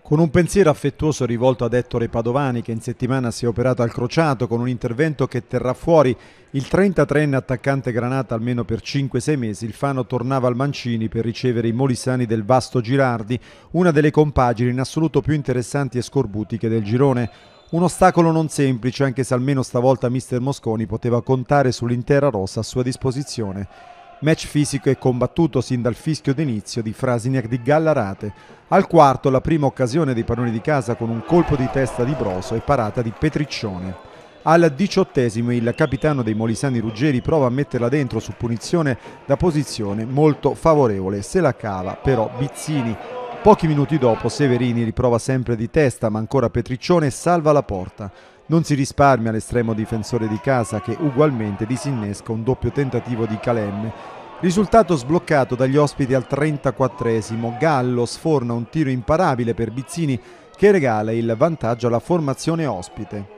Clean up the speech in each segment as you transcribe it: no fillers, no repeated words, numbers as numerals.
Con un pensiero affettuoso rivolto ad Ettore Padovani, che in settimana si è operato al crociato con un intervento che terrà fuori il 33enne attaccante granata almeno per 5-6 mesi, il Fano tornava al Mancini per ricevere i molisani del Vasto Girardi, una delle compagini in assoluto più interessanti e scorbutiche del girone. Un ostacolo non semplice, anche se almeno stavolta mister Mosconi poteva contare sull'intera rosa a sua disposizione. Match fisico e combattuto sin dal fischio d'inizio di Frasiniak di Gallarate. Al quarto la prima occasione dei padroni di casa con un colpo di testa di Broso e parata di Petriccione. Al 18° il capitano dei Molisani Ruggeri prova a metterla dentro su punizione da posizione molto favorevole. Se la cava però Bizzini. Pochi minuti dopo Severini riprova sempre di testa, ma ancora Petriccione salva la porta. Non si risparmia l'estremo difensore di casa che ugualmente disinnesca un doppio tentativo di Calemme. Risultato sbloccato dagli ospiti al 34°. Gallo sforna un tiro imparabile per Bizzini che regala il vantaggio alla formazione ospite.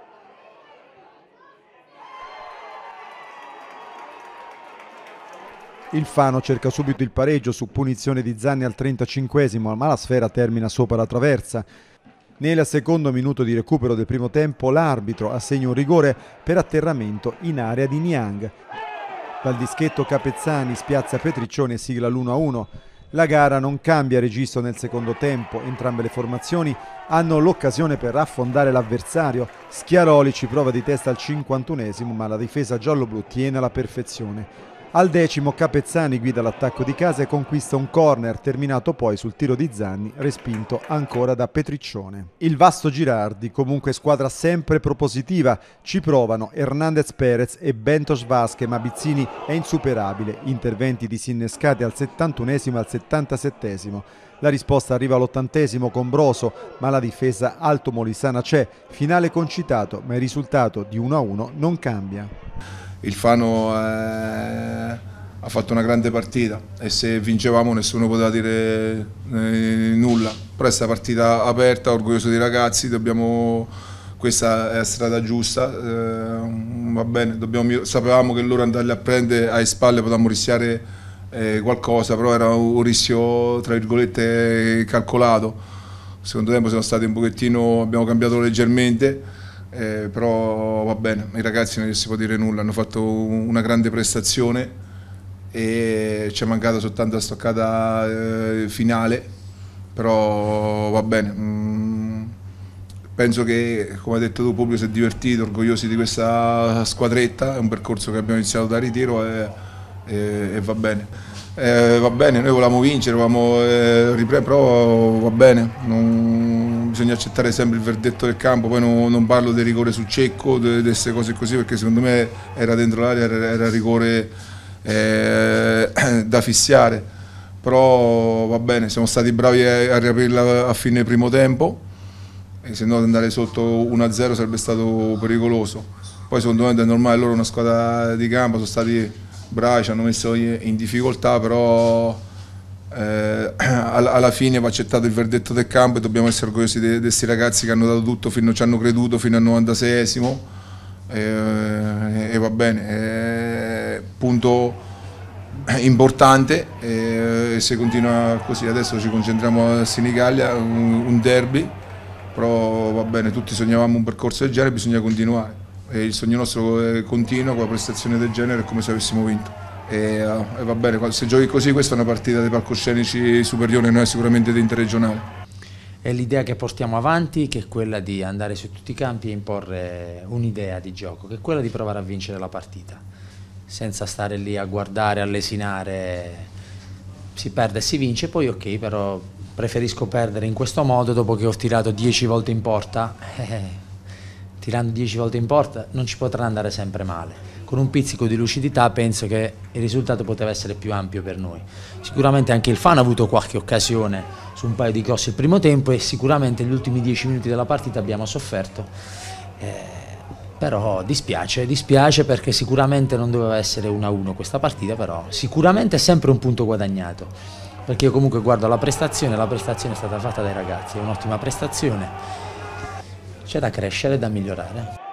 Il Fano cerca subito il pareggio su punizione di Zanni al 35°, ma la sfera termina sopra la traversa. Nel secondo minuto di recupero del primo tempo l'arbitro assegna un rigore per atterramento in area di Niang. Dal dischetto Capezzani spiazza Petriccione e sigla l'1-1. La gara non cambia registro nel secondo tempo, entrambe le formazioni hanno l'occasione per affondare l'avversario. Schiaroli ci prova di testa al 51°, ma la difesa gialloblu tiene alla perfezione. Al 10° Capezzani guida l'attacco di casa e conquista un corner terminato poi sul tiro di Zanni, respinto ancora da Petriccione. Il Vasto Girardi, comunque squadra sempre propositiva, ci provano Hernandez Perez e Bentos Vasque, ma Bizzini è insuperabile, interventi disinnescati al 71° e al 77°. La risposta arriva all'80° con Broso, ma la difesa alto-molisana c'è, finale concitato, ma il risultato di 1-1 non cambia. Il Fano ha fatto una grande partita e se vincevamo nessuno poteva dire nulla. Però è questa partita aperta, orgoglioso dei ragazzi, questa è la strada giusta, va bene, sapevamo che loro andarli a prendere alle spalle potevamo rischiare qualcosa, però era un rischio tra virgolette calcolato. Secondo tempo siamo stati un pochettino, abbiamo cambiato leggermente. Però va bene, i ragazzi non gli si può dire nulla, hanno fatto una grande prestazione e ci è mancata soltanto la stoccata finale, però va bene. Penso che, come hai detto tu, il pubblico si è divertito, orgogliosi di questa squadretta, è un percorso che abbiamo iniziato da ritiro e va bene. Va bene, noi volevamo vincere, volevamo riprendere, però va bene. Bisogna accettare sempre il verdetto del campo, poi non parlo del rigore sul cecco, di queste cose così, perché secondo me era dentro l'area, era rigore da fischiare, però va bene, siamo stati bravi a riaprirla a fine primo tempo, e se no andare sotto 1-0 sarebbe stato pericoloso. Poi secondo me è normale, loro una squadra di campo, sono stati bravi, ci hanno messo in difficoltà, però alla fine va accettato il verdetto del campo e dobbiamo essere orgogliosi di questi ragazzi che hanno dato tutto, ci hanno creduto fino al 96° e va bene, punto importante, e se continua così adesso ci concentriamo a Senigallia, un derby, però va bene, tutti sognavamo un percorso del genere, bisogna continuare e il sogno nostro continua con la prestazione del genere, è come se avessimo vinto. E va bene, se giochi così questa è una partita dei palcoscenici superiori, non è sicuramente di interregionale. È l'idea che portiamo avanti, che è quella di andare su tutti i campi e imporre un'idea di gioco, che è quella di provare a vincere la partita, senza stare lì a guardare, a lesinare. Si perde e si vince, poi ok, però preferisco perdere in questo modo dopo che ho tirato 10 volte in porta. Tirando 10 volte in porta non ci potrà andare sempre male. Con un pizzico di lucidità penso che il risultato poteva essere più ampio per noi. Sicuramente anche il Fano ha avuto qualche occasione su un paio di cross il primo tempo e sicuramente gli ultimi 10 minuti della partita abbiamo sofferto. Però dispiace perché sicuramente non doveva essere 1-1 questa partita, però sicuramente è sempre un punto guadagnato. Perché io comunque guardo la prestazione è stata fatta dai ragazzi, è un'ottima prestazione. C'è da crescere e da migliorare.